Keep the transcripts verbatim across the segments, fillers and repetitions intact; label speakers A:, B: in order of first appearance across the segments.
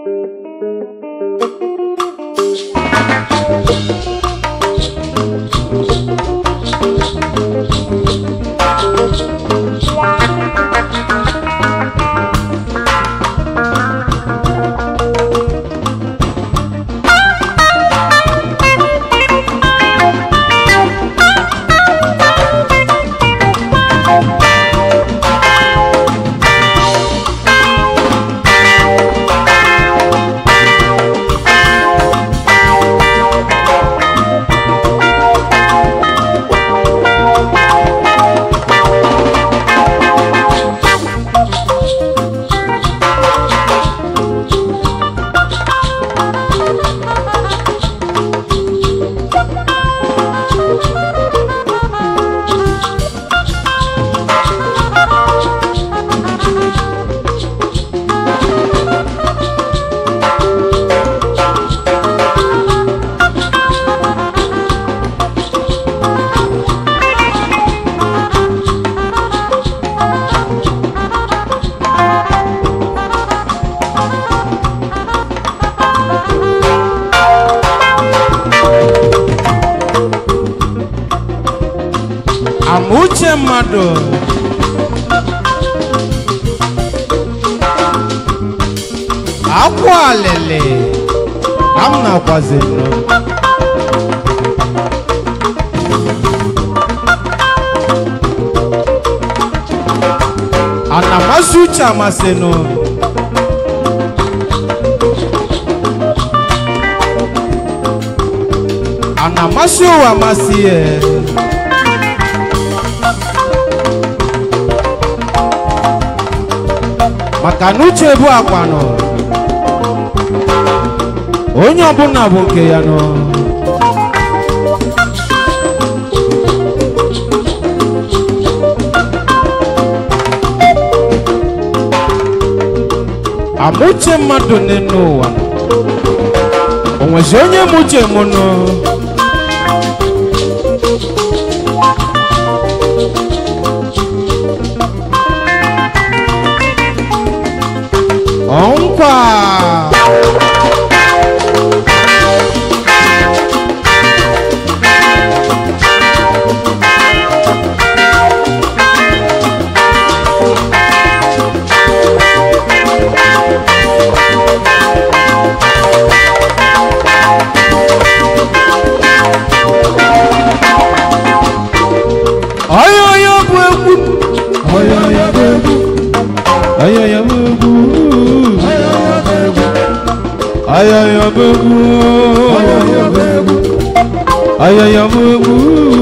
A: Amuche mado akwa lele amna kwazeno anamasucha maseno anamashu wa masie makanuche bu akwano onye ọbụla bụ nke ya no amuche mmadụ n'ụwa onwezi onye muche mụnụ Onkwa Ayo yo bwebu Ayo yo bwebu Ayo yo bwebu Ayo yo bwebu Ayo yo bwebu Ayo yo bwebu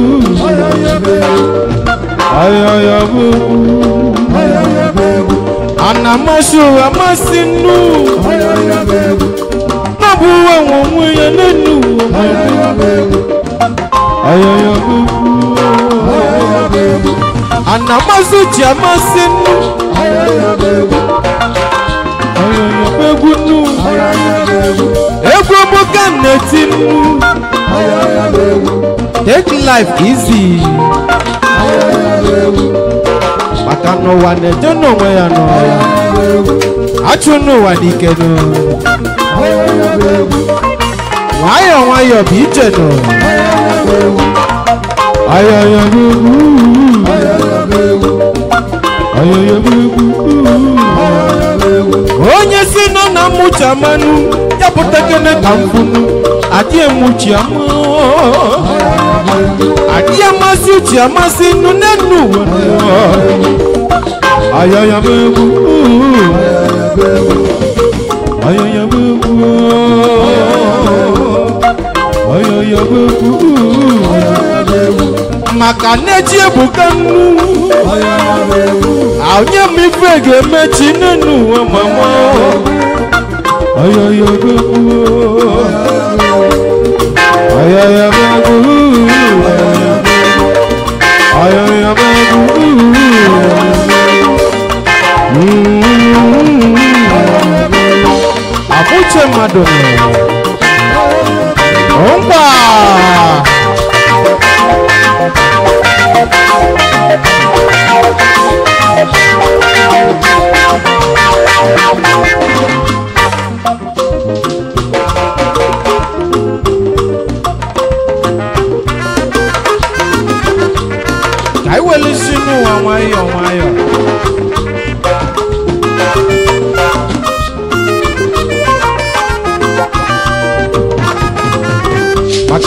A: Ayo yo bwebu Ayo yo bwebu Anamashu amasinu Ayo yo bwebu Nabuwa mwe ya nenu Ayo yo bwebu Ayo yo bwebu Ayo yo bwebu Anamasu jamasinu Ayo yo bwebu Ayo yo bwebu nu Ayo yo bwebu Ego muka netinu Ayo yo bwebu Take life easy Ayo yo bwebu Maka no wane jono mweya no Ayo yo bwebu Achu no wanike no Ayo yo bwebu Wayo wayo bije no Ayo yo bwebu Ayo yo bwebu Ayo yo bwebu Ayo yo bwebu Onye si no na mucha manu ya putekene kamfunu Adie muchi amu Adie masi uchi amasi nunenu Ayo yo bwebu Ayo yo bwebu Ayo yo bwebu Maka neji ebukanu Aonye mi fege mechi nenu mama Ayo yo bwebu Ayo yo bwebu Ayo yo bwebu Amuche madone Omba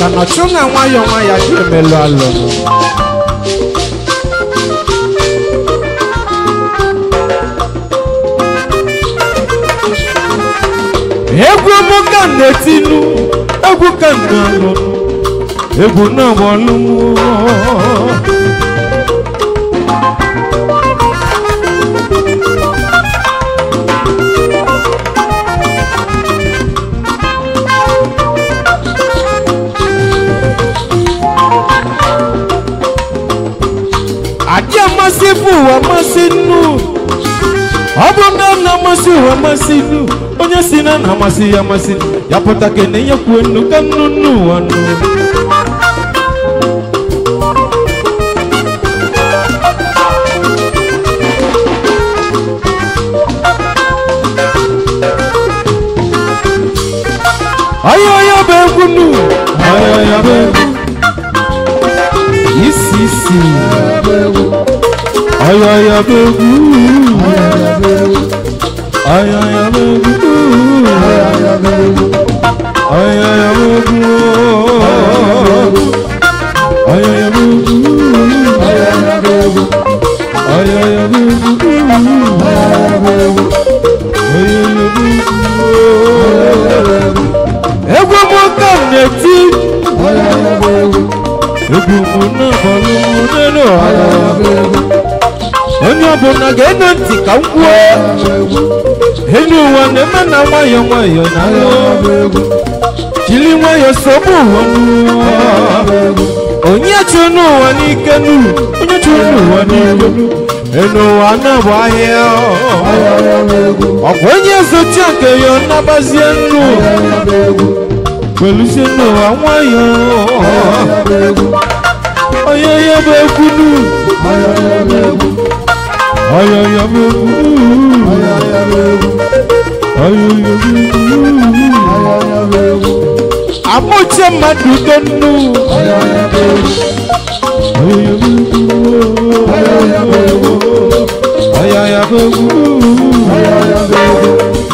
A: maka na chunga nwayo nwaya ji emelu alụ egwu mụ ka na-etinu egwu ka na-alụ egwu na-agbalụ Adia masifu wa masinu Abuna na masu wa masinu Onya sina na masi ya masinu Yapota kene ya kwenu kanunu wanu Ayaya begunu Ayaya begunu Isi isi Ayaya begu Ayaya begu Ayaya begu Ayaya begu Ayaya begu Ayaya begu Ayaya begu Ego mo kaneti Ayaya begu Ego mo na balu neno Ayaya begu Onye ọbụla ga-ene ntị ka m kwuo elu ụwa na-eme na nwayọ nwayọ na jiri nwayọ sogbu ụwa onye chụrụ n'ụwa n'ike nu onye chụrụ n'ụwa n'ike elu ụwa na-abụ ahịa ọkwa onye zocha nke ya nabazie nnu kweluzie n'ụwa nwayọ onye ya bụ egwu nu Ayaya begu, ayaya begu, ayaya begu, ayaya begu. Amoche madudonu, ayaya begu, ayaya begu, ayaya begu, ayaya begu, ayaya begu.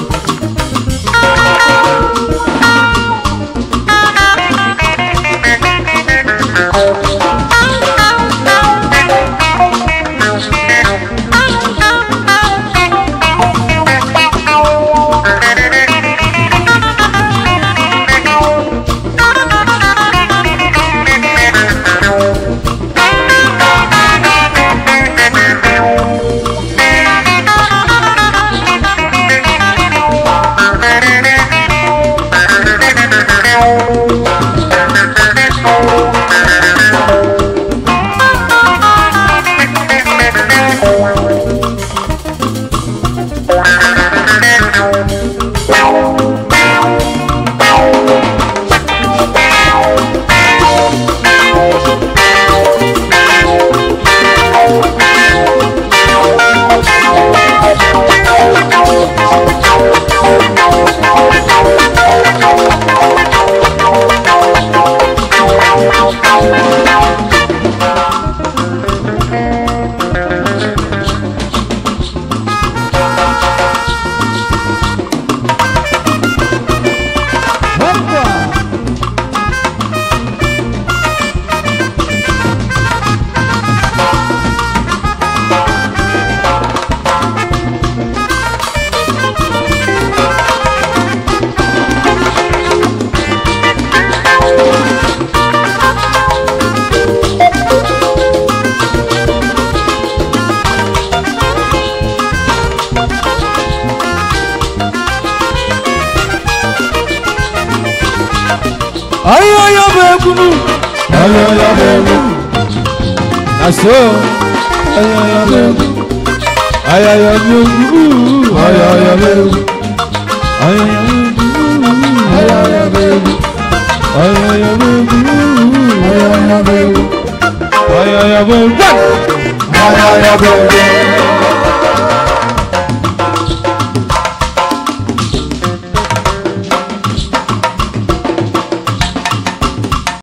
A: Ayaya begu, ayaya begu, aso, ayaya begu, ayaya begu, ayaya begu, ayaya begu, ayaya begu, ayaya begu, ayaya begu, ayaya begu, ayaya begu.